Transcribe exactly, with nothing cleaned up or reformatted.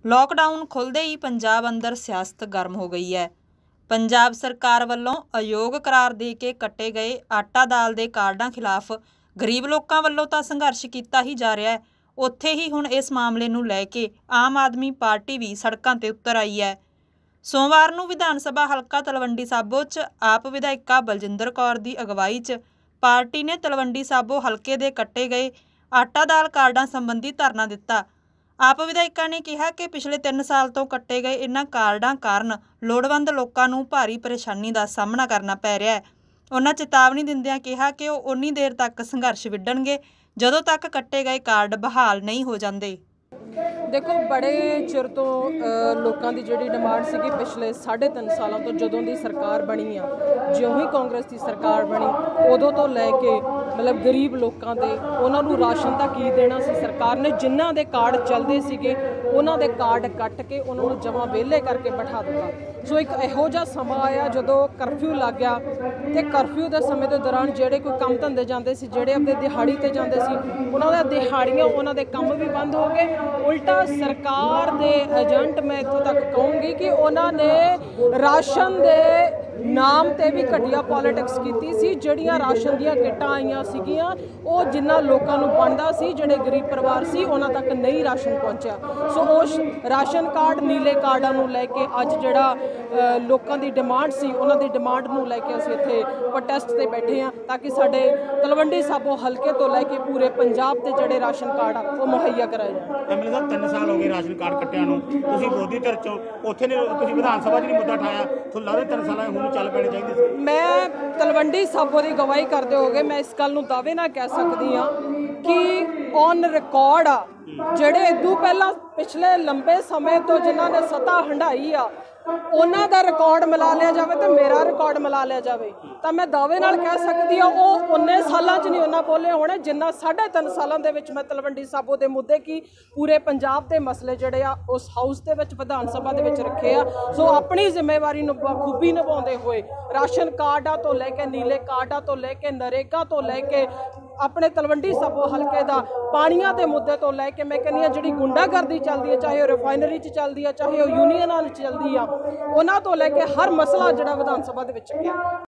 Lockdown खुलते ही पंजाब अंदर सियासत गर्म हो गई है। पंजाब सरकार वालों अयोग करार दे के कट्टे गए आटा दाल के कार्डां खिलाफ गरीब लोगों वालों तो संघर्ष किया ही जा रहा है। उत्थे ही हुण इस मामले नूं लैके आम आदमी पार्टी भी सड़कों ते उतर आई है। सोमवार नूं विधान सभा हलका तलवंडी साबो च आप विधायिका बलजिंदर कौर की अगवाई च पार्टी ने तलवंडी साबो हलके दे कट्टे गए आटा दाल कार्डां संबंधी धरना दिता। आप विधायिका ने कहा कि पिछले तीन साल तो कट्टे गए इन्हां कार्डां कारण लोड़वंद लोगों नूं भारी परेशानी का सामना करना पै रहा है। उन्होंने चेतावनी दिंदियां कहा कि वो उन्नी देर तक संघर्ष विड्ढणगे जदों तक कट्टे गए कार्ड बहाल नहीं हो जाते। देखो बड़े चिर तो लोगों की जी डिमांड सी पिछले साढ़े तीन सालों तो जदों की सरकार बनी आ, ज्यों ही कांग्रेस की सरकार बनी उदों तो लैके मतलब गरीब लोगों के उन्होंने राशन का की देना सी सरकार ने, जिन्हों के कार्ड चलते थे उन्होंने कार्ड कट के उन्होंने जमा वेले करके बैठा दिता। सो एक इहो जिहा समा आया जदों करफ्यू लग गया तो करफ्यू के समय के दौरान जोड़े कोई काम धंधे जाते सी, जोड़े अपने दिहाड़ी ते जाते सी, उन्होंने दिहाड़ियाँ उन्होंने काम भी बंद हो गए। उल्टा सरकार के एजेंट मैं इतों तक कहूँगी कि उन्होंने राशन के नाम ते भी घटिया पॉलिटिक्स की सी। जड़ियाँ राशन दियाँ किटां आईयां सीगियां वो जिन्ना लोगों को बनता सी, जिहड़े गरीब परिवार सी उन्हां तक नहीं राशन पहुँचा। सो उस राशन कार्ड नीले कार्डां नूं लैके अज जिहड़ा लोगों की डिमांड सी उन्हां दी डिमांड नूं लैके असीं इत्थे प्रोटेस्ट ते बैठे हाँ ताकि साडे तलवंडी साबो हलके तो लैके पूरे पंजाब के जिहड़े राशन कार्ड आ वो मुहैया कराए जाण। एमएलए साहब तीन साल हो गए राशन कार्ड कट्टिया नूं, तुसीं विरोधी धिर चो उत्थे ने तुसीं विधान सभा च नहीं मुद्दा उठाया, तुहानूं लगदा तीन साल हुण चल पैणे चाहीदे सी। मैं तलवंडी साबो की गवाही करते हो गए मैं इस गल नूं दावे नाल कह सकती हाँ कि ऑन रिकॉर्ड आ ਜਿਹੜੇ इदू पहला पिछले लंबे समय तो जिन्हों ने सत्ता हंडाई आ उन्हों का रिकॉर्ड मिला लिया जाए तो मेरा रिकॉर्ड मिला लिया जाए तो मैं दावे नाल कह सकती हाँ वो उन्ने सालों च नहीं उन्ना बोले होने जिन्ना साढ़े तीन सालों के विच मैं तलवंडी साबो के मुद्दे की पूरे पंजाब के मसले जोड़े आ उस हाउस के विच विधान सभा के विच रखे आ। सो अपनी जिम्मेवारी बखूबी निभाते हुए राशन कार्डा तो लैके नीले कार्डा तो लैके नरेगा तो लैके अपने तलवंडी साबो हल्के का पानिया के मुद्दे तो लैके मैं कहनी जी गुंडागर्दी चलती है, चाहे वह रिफाइनरी चलती है, चाहे वह यूनीयन चलती है, उन्होंने तो लैके हर मसला जोड़ा विधान सभा के विच चुकिया।